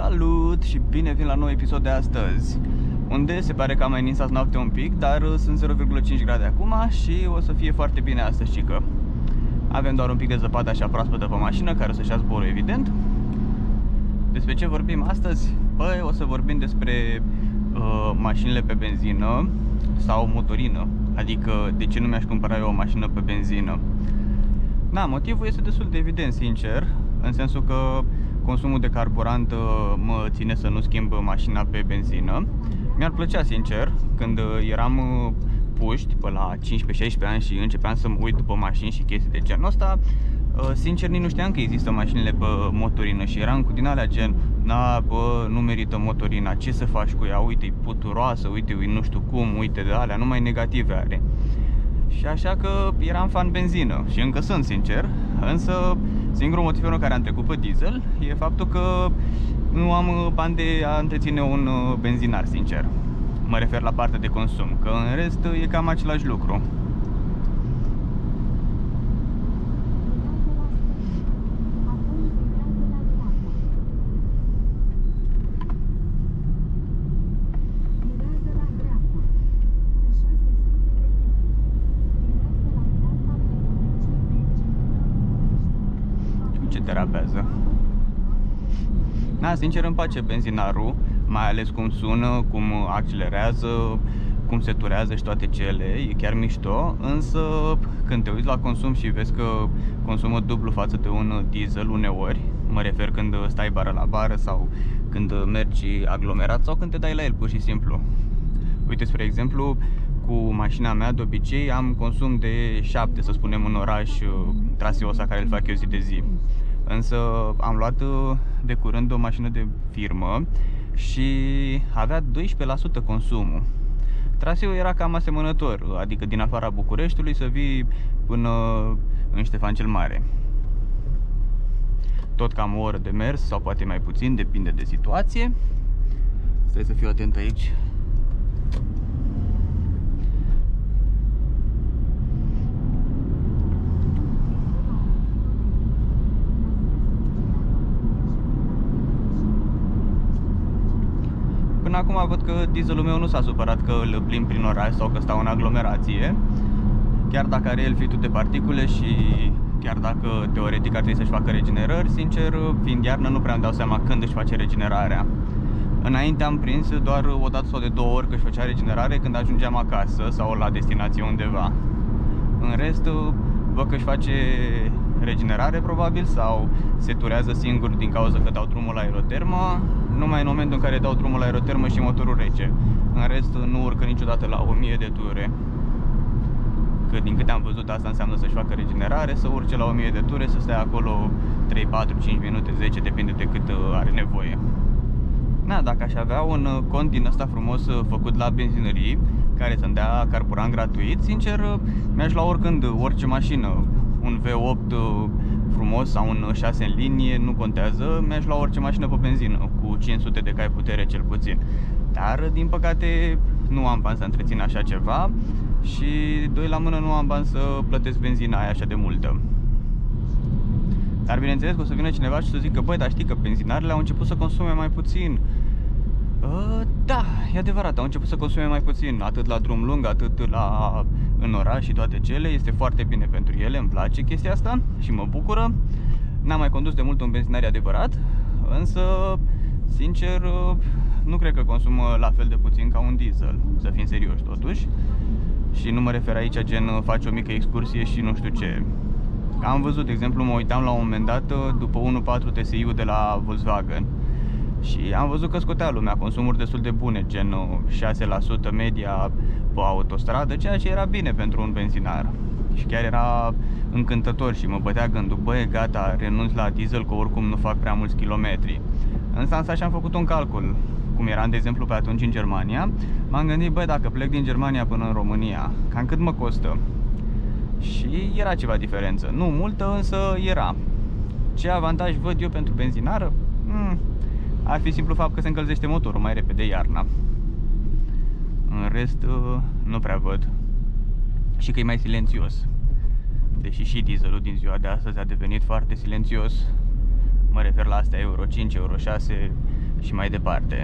Salut și bine vin la nou episod de astăzi, unde se pare că am mai ninsat noapte un pic, dar sunt 0,5 grade acum și o să fie foarte bine astăzi, cică. Avem doar un pic de zăpadă așa proaspătă pe mașină, care o să-și ia zborul, evident. Despre ce vorbim astăzi? Păi, o să vorbim despre mașinile pe benzină sau motorină. Adică, de ce nu mi-aș cumpăra eu o mașină pe benzină? Da, motivul este destul de evident, sincer, în sensul că consumul de carburant mă ține să nu schimb mașina pe benzină. Mi-ar plăcea, sincer, când eram puști pe la 15-16 ani și începeam să mă uit după mașini și chestii de genul ăsta, sincer, nici nu știam că există mașinile pe motorină și eram cu din alea gen, na, bă, nu merită motorina, ce să faci cu ea, uite, e puturoasă, uite, nu știu cum, uite de alea, numai negative are. Și așa că eram fan benzină și încă sunt, sincer, însă singurul motiv pentru care am trecut pe diesel e faptul că nu am bani de a întreține un benzinar, sincer. Mă refer la partea de consum, că în rest e cam același lucru. Ce terapează. Da, sincer îmi place benzinarul, mai ales cum sună, cum accelerează, cum se turează și toate cele, e chiar mișto, însă când te uiți la consum și vezi că consumă dublu față de un diesel uneori, mă refer când stai bară la bară sau când mergi aglomerat sau când te dai la el pur și simplu. Uite, spre exemplu, cu mașina mea de obicei am consum de 7, să spunem, în oraș, traseul ăsta care îl fac eu zi de zi. Însă am luat de curând o mașină de firmă și avea 12% consumul. Traseul era cam asemănător, adică din afara Bucureștiului să vii până în Ștefan cel Mare. Tot cam o oră de mers sau poate mai puțin, depinde de situație. Stai să fiu atent aici. Până acum văd că dieselul meu nu s-a supărat că îl plimb prin oraș sau că stau în aglomerație. Chiar dacă are el filtrul de particule și chiar dacă teoretic ar trebui să-și facă regenerări, sincer, fiind iarnă, nu prea îmi dau seama când își face regenerarea. Înainte am prins doar o dată sau de 2 ori că își făcea regenerare când ajungeam acasă sau la destinație undeva. În rest, văd că își face regenerare probabil sau se turează singur din cauza că dau drumul la aerotermă, numai în momentul în care dau drumul la aerotermă și motorul rece. În rest nu urcă niciodată la 1000 de ture. Că din câte am văzut, asta înseamnă să-și facă regenerare, să urce la 1000 de ture, să stea acolo 3, 4, 5 minute, 10, depinde de cât are nevoie. Na, dacă aș avea un cont din ăsta frumos făcut la benzinării, care să-mi dea carburant gratuit, sincer, mi-aș lua oricând, orice mașină. Un V8 frumos sau un 6 în linie, nu contează, mi-aș lua orice mașină pe benzină, cu 500 de cai putere cel puțin. Dar, din păcate, nu am bani să întrețin așa ceva și, doi la mână, nu am bani să plătesc benzina aia așa de multă. Dar bineînțeles că o să vină cineva și să zică, băi, dar știi că benzinarele au început să consume mai puțin. Da, e adevărat, au început să consume mai puțin, atât la drum lung, atât în oraș și toate cele. Este foarte bine pentru ele, îmi place chestia asta și mă bucură. N-am mai condus de mult un benzinar, adevărat, însă, sincer, nu cred că consumă la fel de puțin ca un diesel, să fim serioși totuși. Și nu mă refer aici gen faci o mică excursie și nu știu ce. Am văzut, de exemplu, mă uitam la un moment dat după 1.4 TSI-ul de la Volkswagen și am văzut că scotea lumea consumuri destul de bune, gen 6% media pe autostradă, ceea ce era bine pentru un benzinar. Și chiar era încântător și mă bătea gândul, băi, gata, renunț la diesel că oricum nu fac prea mulți kilometri. Însă asta și am făcut un calcul. Cum eram, de exemplu, pe atunci în Germania, m-am gândit, băi, dacă plec din Germania până în România, cam cât mă costă? Și era ceva diferență, nu multă, însă era. Ce avantaj văd eu pentru benzinară? Ar fi simplu fapt că se încălzește motorul mai repede iarna. În rest, nu prea văd. Și că e mai silențios. Deși și dieselul din ziua de astăzi a devenit foarte silențios. Mă refer la astea Euro 5, Euro 6 și mai departe.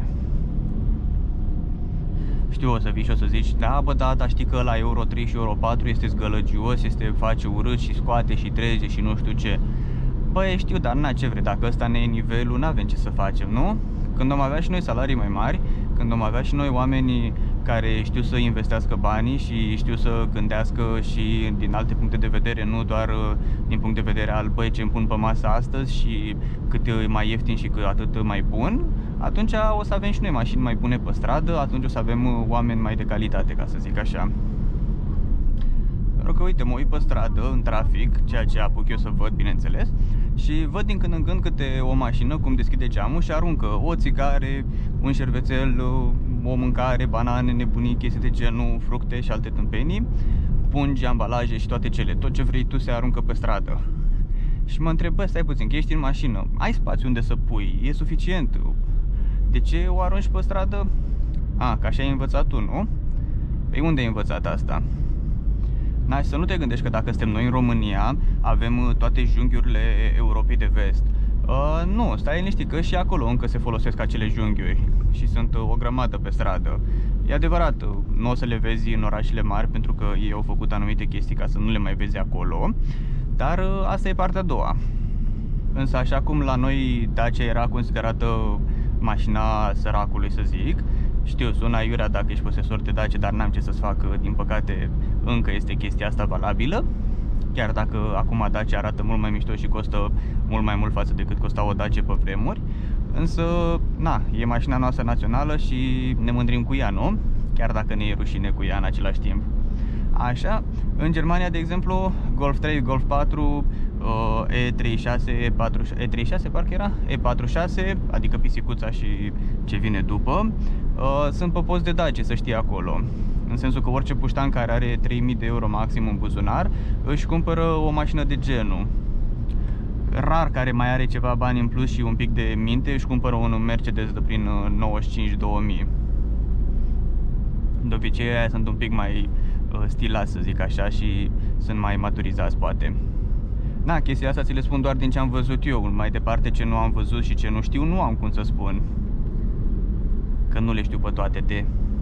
Știu, o să vii și o să zici, da, bă, da, dar știi că la Euro 3 și Euro 4 este zgălăgios, face urât și scoate și treze și nu știu ce. Băi, știu, dar na, ce vrei, dacă ăsta ne e nivelul, n-avem ce să facem, nu? Când vom avea și noi salarii mai mari, când vom avea și noi oamenii care știu să investească banii și știu să gândească și din alte puncte de vedere, nu doar din punct de vedere al, băi, ce îmi pun pe masă astăzi și cât e mai ieftin și cât atât mai bun, atunci o să avem și noi mașini mai bune pe stradă, atunci o să avem oameni mai de calitate, ca să zic așa. Pentru că, uite, mă uit pe stradă, în trafic, ceea ce apuc eu să văd, bineînțeles, și văd din când în când câte o mașină cum deschide geamul și aruncă o țigare, un șervețel, o mâncare, banane, nebunii, chestii de genul, fructe și alte tâmpenii, pungi, ambalaje și toate cele, tot ce vrei tu se aruncă pe stradă. Și mă întreb, bă, stai puțin, că ești în mașină, ai spațiu unde să pui, e suficient, de ce o arunci pe stradă? A, că așa ai învățat tu, nu? Păi unde ai învățat asta? Na, și să nu te gândești că dacă suntem noi în România, avem toate junghiurile Europei de Vest. Nu, stai liniștit că și acolo încă se folosesc acele junghiuri și sunt o grămadă pe stradă. E adevărat, nu o să le vezi în orașele mari pentru că ei au făcut anumite chestii ca să nu le mai vezi acolo, dar asta e partea a doua. Însă așa cum la noi Dacia era considerată mașina săracului, să zic, știu, sună aiurea dacă ești posesor de Dacia, dar n-am ce să-ți fac, din păcate încă este chestia asta valabilă. Chiar dacă acum Dacia arată mult mai mișto și costă mult mai mult față decât costa o Dacia pe vremuri. Însă, na, e mașina noastră națională și ne mândrim cu ea, nu? Chiar dacă ne e rușine cu ea în același timp. Așa, în Germania, de exemplu, Golf 3, Golf 4, E36, E36 parcă era, E46, adică pisicuța și ce vine după, sunt pe post de Dacia, să știi acolo. În sensul că orice puștan care are 3000 de euro maxim în buzunar își cumpără o mașină de genul. Rar care mai are ceva bani în plus și un pic de minte își cumpără un Mercedes de prin 95-2000. De obicei aia sunt un pic mai stilați, să zic așa, și sunt mai maturizați poate. Na, chestia asta ți le spun doar din ce am văzut eu. Mai departe, ce nu am văzut și ce nu știu, nu am cum să spun. Că nu le știu pe toate de.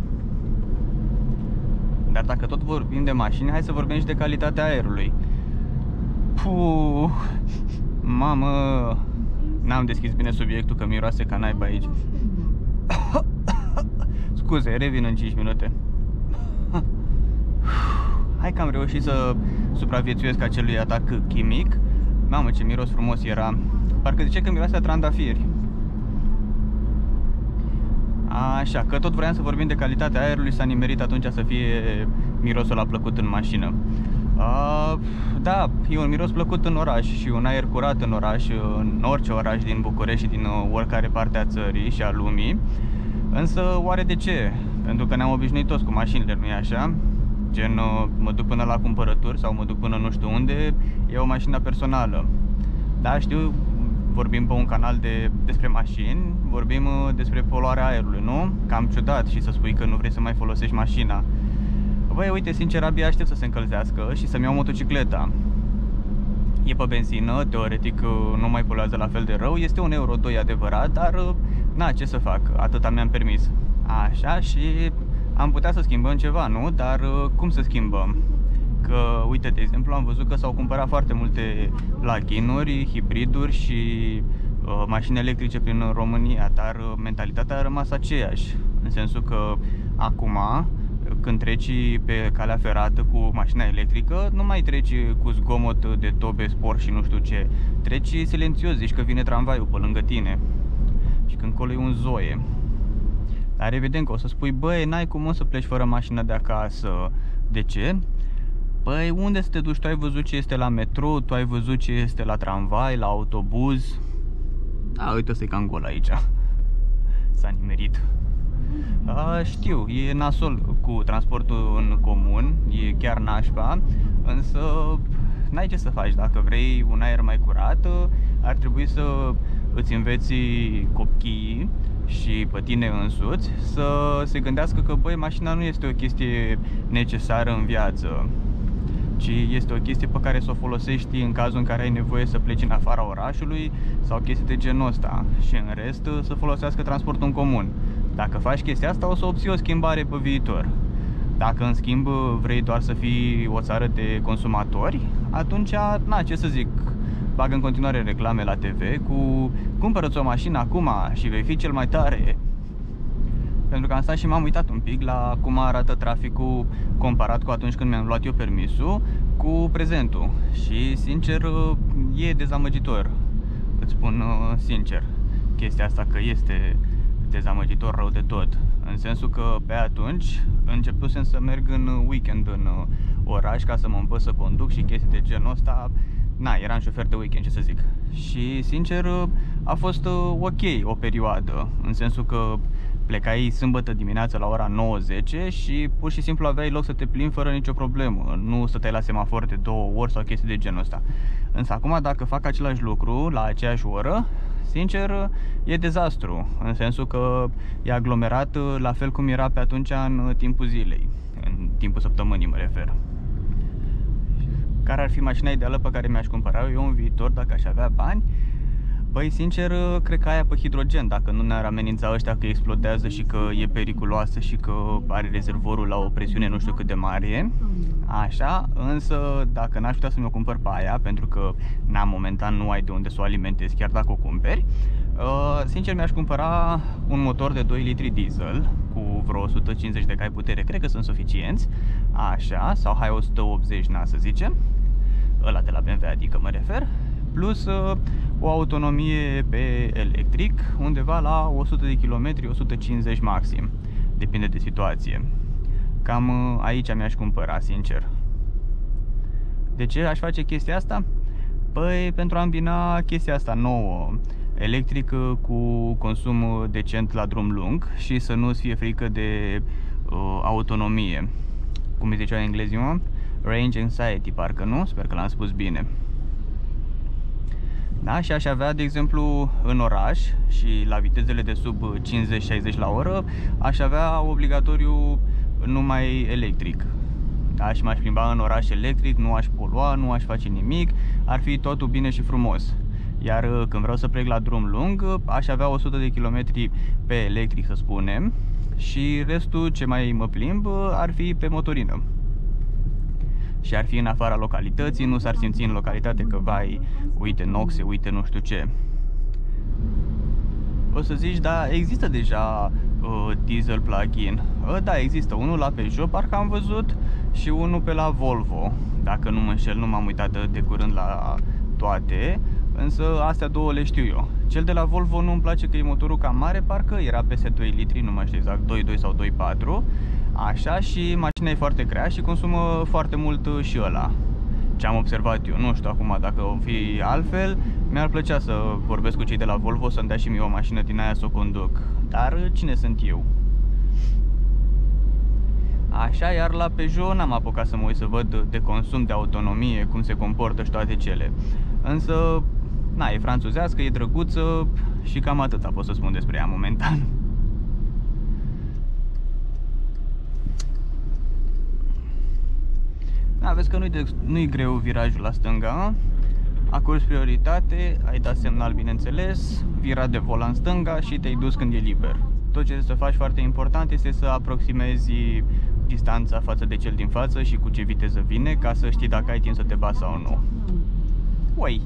Dar dacă tot vorbim de mașini, hai să vorbim și de calitatea aerului. Puh, mamă, n-am deschis bine subiectul că miroase ca naiba aici. Scuze, revin în 5 minute. Hai că am reușit să supraviețuiesc acelui atac chimic. Mamă, ce miros frumos era. Parcă zice că miroase a trandafiri. Așa, că tot vreau să vorbim de calitatea aerului, s-a nimerit atunci să fie mirosul ăla plăcut în mașină. Da, e un miros plăcut în oraș și un aer curat în oraș, în orice oraș din București și din oricare parte a țării și a lumii. Însă, oare de ce? Pentru că ne-am obișnuit toți cu mașinile, nu-i așa? Gen, mă duc până la cumpărături sau mă duc până nu știu unde, iau mașina personală. Da, știu, vorbim pe un canal despre mașini, vorbim despre poluarea aerului, nu? Cam ciudat și să spui că nu vrei să mai folosești mașina. Băi, uite, sincer, abia aștept să se încălzească și să-mi iau motocicleta. E pe benzină, teoretic nu mai poluează la fel de rău, este un Euro 2 adevărat, dar na, ce să fac, atâta mi-am permis. Așa, și am putea să schimbăm ceva, nu? Dar cum să schimbăm? Că, uite, de exemplu, am văzut că s-au cumpărat foarte multe plug-in-uri, hibriduri și mașini electrice prin România, dar mentalitatea a rămas aceeași. În sensul că acum, când treci pe calea ferată cu mașina electrică, nu mai treci cu zgomot de tobe, spor și nu știu ce. Treci silențios, zici că vine tramvaiul pe lângă tine și când colo e un zoie. Dar evident că o să spui, băi, n-ai cum să pleci fără mașină de acasă. De ce? Păi unde să te duci? Tu ai văzut ce este la metrou, tu ai văzut ce este la tramvai, la autobuz. Da, uite, ăsta e cam gol aici. S-a nimerit. Știu, e nasol cu transportul în comun, e chiar nașpa, însă n-ai ce să faci. Dacă vrei un aer mai curat, ar trebui să îți înveți copiii și pe tine însuți să se gândească că, băi, mașina nu este o chestie necesară în viață. ci este o chestie pe care să o folosești în cazul în care ai nevoie să pleci în afara orașului sau chestii de genul ăsta, și în rest să folosească transportul în comun. Dacă faci chestia asta, o să obții o schimbare pe viitor. Dacă în schimb vrei doar să fii o țară de consumatori, atunci, na, ce să zic, bag în continuare reclame la TV cu cumpără-ți o mașină acum și vei fi cel mai tare. Pentru că am stat și m-am uitat un pic la cum arată traficul comparat cu atunci când mi-am luat eu permisul cu prezentul. Și sincer, e dezamăgitor. Îți spun sincer chestia asta, că este dezamăgitor rău de tot. În sensul că pe atunci începusem să merg în weekend în oraș ca să mă învăț să conduc și chestii de genul ăsta. Na, eram șofer de weekend, ce să zic. Și sincer a fost ok o perioadă, în sensul că plecai sâmbătă dimineața la ora 9-10 și pur și simplu aveai loc să te plimbi fără nicio problemă. Nu stăteai la semafor de 2 ori sau chestii de genul ăsta. Însă acum, dacă fac același lucru la aceeași oră, sincer, e dezastru. În sensul că e aglomerat la fel cum era pe atunci în timpul zilei. În timpul săptămânii mă refer. Care ar fi mașina ideală pe care mi-aș cumpăra eu în viitor dacă aș avea bani? Păi, sincer, cred că aia pe hidrogen, dacă nu ne-ar amenința ăștia că explodează și că e periculoasă și că are rezervorul la o presiune nu știu cât de mare. Așa, însă dacă n-aș putea să mi-o cumpăr pe aia, pentru că momentan nu ai de unde să o alimentezi chiar dacă o cumperi, sincer mi-aș cumpăra un motor de 2 litri diesel cu vreo 150 de cai putere, cred că sunt suficienți, așa, sau hai 180, să zicem, ăla de la BMW, adică mă refer, plus o autonomie pe electric, undeva la 100 de km, 150 maxim, depinde de situație. Cam aici mi-aș cumpăra, sincer. De ce aș face chestia asta? Păi pentru a îmbina chestia asta nouă, electric cu consum decent la drum lung și să nu-ți fie frică de autonomie. Cum îi zicea în engleză, mă? Range anxiety, parcă, nu? Sper că l-am spus bine. Da? Și aș avea, de exemplu, în oraș și la vitezele de sub 50-60 la oră, aș avea obligatoriu numai electric. Da? Și m-aș plimba în oraș electric, nu aș polua, nu aș face nimic, ar fi totul bine și frumos. Iar când vreau să plec la drum lung, aș avea 100 de km pe electric, să spunem, și restul ce mai mă plimb ar fi pe motorină. Și ar fi în afara localității, nu s-ar simți în localitate că vai, uite noxe, uite nu știu ce. O să zici, da, există deja diesel plug-in. Da, există unul la Peugeot, parcă am văzut, și unul pe la Volvo. Dacă nu mă înșel, nu m-am uitat de curând la toate, însă astea două le știu eu. Cel de la Volvo nu-mi place că e motorul cam mare, parcă era peste 2 litri, nu mai știu exact, 2,2 sau 2,4. Așa, și mașina e foarte grea și consumă foarte mult și ăla. Ce am observat eu, nu știu acum dacă o fi altfel, mi-ar plăcea să vorbesc cu cei de la Volvo să-mi dea și mie o mașină din aia să o conduc. Dar cine sunt eu? Așa, iar la Peugeot n-am apucat să mă uit să văd de consum, de autonomie, cum se comportă și toate cele. Însă, na, e franțuzească, e drăguță și cam atâta pot să spun despre ea momentan. Da, vezi că nu-i greu virajul la stânga. Acorzi prioritate, ai dat semnal, bineînțeles, vira de volan stânga și te-ai dus când e liber. Tot ce trebuie să faci, foarte important, este să aproximezi distanța față de cel din față și cu ce viteză vine, ca să știi dacă ai timp să te bați sau nu. Uai!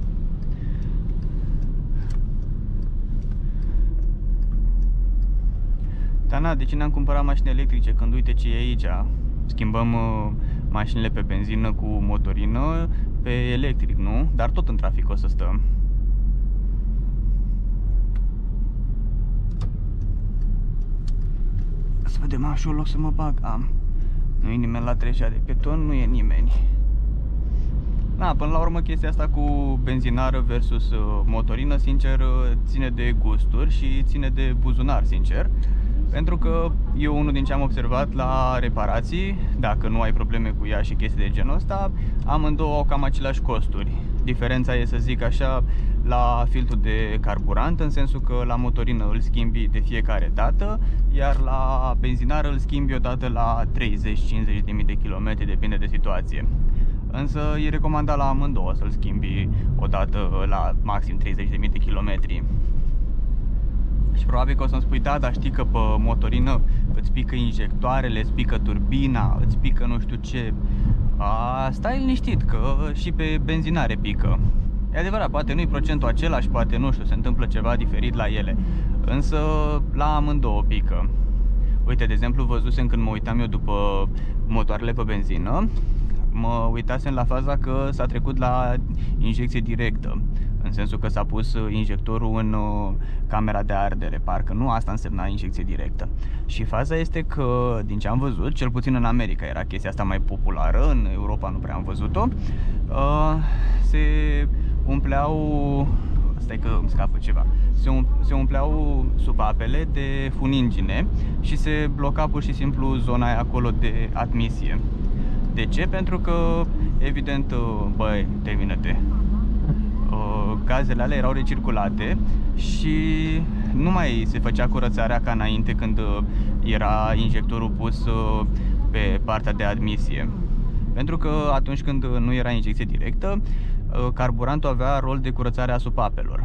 Dar na, de ce ne-am cumpărat mașini electrice când uite ce e aici? Schimbăm mașinile pe benzină cu motorină pe electric, nu? Dar tot în trafic o să stăm. Să vedem, am și un loc să mă bag. Am. Nu e nimeni la trecerea de pieton, nu e nimeni. Da, până la urmă chestia asta cu benzinară versus motorină, sincer, ține de gusturi și ține de buzunar, sincer. Pentru că eu, unul din ce am observat la reparații, dacă nu ai probleme cu ea și chestii de genul ăsta, amândouă au cam aceleași costuri. Diferența e, să zic așa, la filtrul de carburant, în sensul că la motorină îl schimbi de fiecare dată, iar la benzinară îl schimbi o dată la 30-50.000 de kilometri, depinde de situație. însă e recomandat la amândouă să-l schimbi odată la maxim 30.000 de kilometri. Și probabil că o să-mi spui, da, dar știi că pe motorină îți pică injectoarele, îți pică turbina, îți pică nu știu ce. Stai liniștit că și pe benzinare pică. E adevărat, poate nu-i procentul același, poate nu știu, se întâmplă ceva diferit la ele, însă la amândouă pică. Uite, de exemplu, văzusem când mă uitam eu după motoarele pe benzină, mă uitasem la faza că s-a trecut la injecție directă, în sensul că s-a pus injectorul în camera de ardere, parcă nu asta însemna injecție directă. Și faza este că, din ce am văzut, cel puțin în America era chestia asta mai populară, în Europa nu prea am văzut-o, se umpleau, stai că îmi scapă ceva, se umpleau supapele de funingine și se bloca pur și simplu zona aia acolo de admisie. De ce? Pentru că, evident, băi, termină-te, gazele alea erau recirculate și nu mai se făcea curățarea ca înainte când era injectorul pus pe partea de admisie. Pentru că atunci când nu era injecție directă, carburantul avea rol de curățare a supapelor.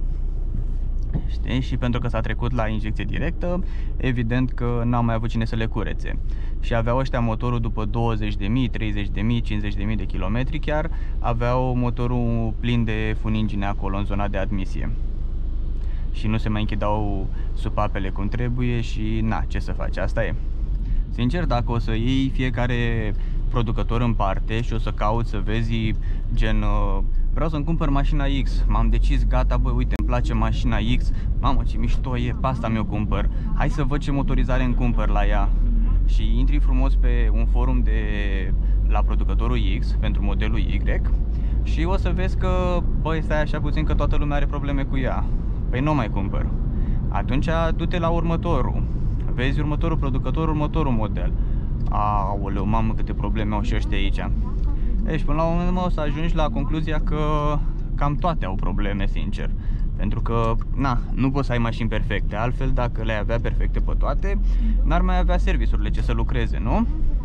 Știi? Și pentru că s-a trecut la injecție directă, evident că n-au mai avut cine să le curețe. Și aveau ăștia motorul după 20.000, 30.000, 50.000 de kilometri, chiar aveau motorul plin de funingine acolo în zona de admisie. Și nu se mai închidau supapele cum trebuie și na, ce să faci, asta e. Sincer, dacă o să iei fiecare producător în parte și o să cauți să vezi gen vreau să-mi cumpăr mașina X, m-am decis, gata, băi, uite, îmi place mașina X, mamă, ce mișto e, pe asta mi-o cumpăr, hai să văd ce motorizare îmi cumpăr la ea. Și intri frumos pe un forum la producătorul X pentru modelul Y și o să vezi că, băi, stai așa puțin că toată lumea are probleme cu ea. Păi nu mai cumpăr. Atunci du-te la următorul, vezi următorul producător, următorul model. Aoleu, mamă, câte probleme au și ăștia aici. Deci până la un moment o să ajungi la concluzia că cam toate au probleme, sincer. Pentru că, na, nu poți să ai mașini perfecte. Altfel, dacă le-ai avea perfecte pe toate, n-ar mai avea serviciurile ce să lucreze, nu?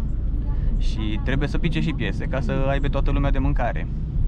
Și trebuie să pice și piese ca să aibă toată lumea de mâncare.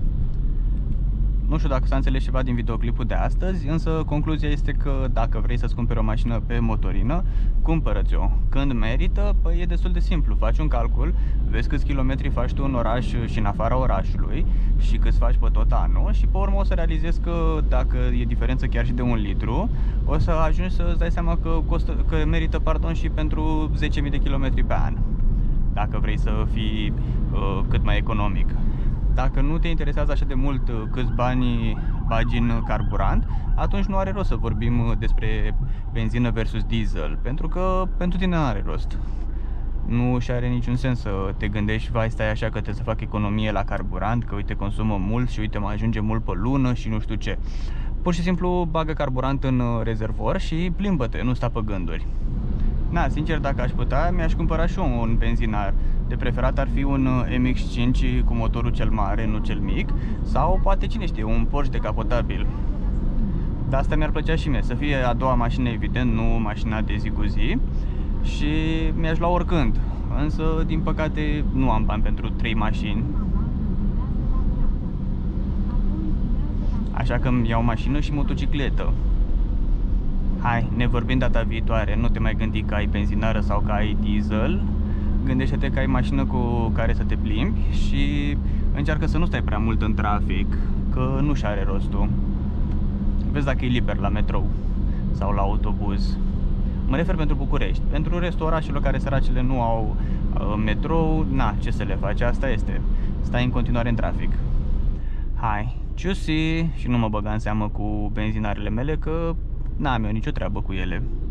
Nu știu dacă s-a înțeles ceva din videoclipul de astăzi, însă concluzia este că dacă vrei să-ți cumperi o mașină pe motorină, cumpără-ți-o. Când merită, păi e destul de simplu. Faci un calcul, vezi câți kilometri faci tu în oraș și în afara orașului și câți faci pe tot anul și pe urmă o să realizezi că dacă e diferență chiar și de 1 litru, o să ajungi să-ți dai seama că merită, pardon, și pentru 10.000 de kilometri pe an, dacă vrei să fii cât mai economic. Dacă nu te interesează așa de mult câți bani bagi în carburant, atunci nu are rost să vorbim despre benzină versus diesel, pentru că pentru tine nu are rost. Nu și are niciun sens să te gândești, vai, stai așa că trebuie să fac economie la carburant, că uite consumă mult și uite mai ajunge mult pe lună și nu știu ce. Pur și simplu bagă carburant în rezervor și plimbă-te, nu sta pe gânduri. Na, sincer, dacă aș putea, mi-aș cumpăra și eu un benzinar. De preferat ar fi un MX-5 cu motorul cel mare, nu cel mic, sau poate, cine știe, un Porsche decapotabil. Dar asta mi-ar plăcea și mie, să fie a doua mașină, evident, nu mașina de zi cu zi. Și mi-aș lua oricând, însă, din păcate, nu am bani pentru 3 mașini. Așa că îmi iau mașină și motocicletă. Hai, ne vorbim data viitoare, nu te mai gândi că ai benzinară sau că ai diesel. Gândește-te că ai mașină cu care să te plimbi și încearcă să nu stai prea mult în trafic, că nu și are rostul. Vezi dacă e liber la metrou sau la autobuz. Mă refer pentru București. Pentru restul orașelor care săracele nu au metrou, na, ce să le faci, asta este. Stai în continuare în trafic. Hai, ciusi, și nu mă băga în seamă cu benzinarele mele, că n-am eu nicio treabă cu ele.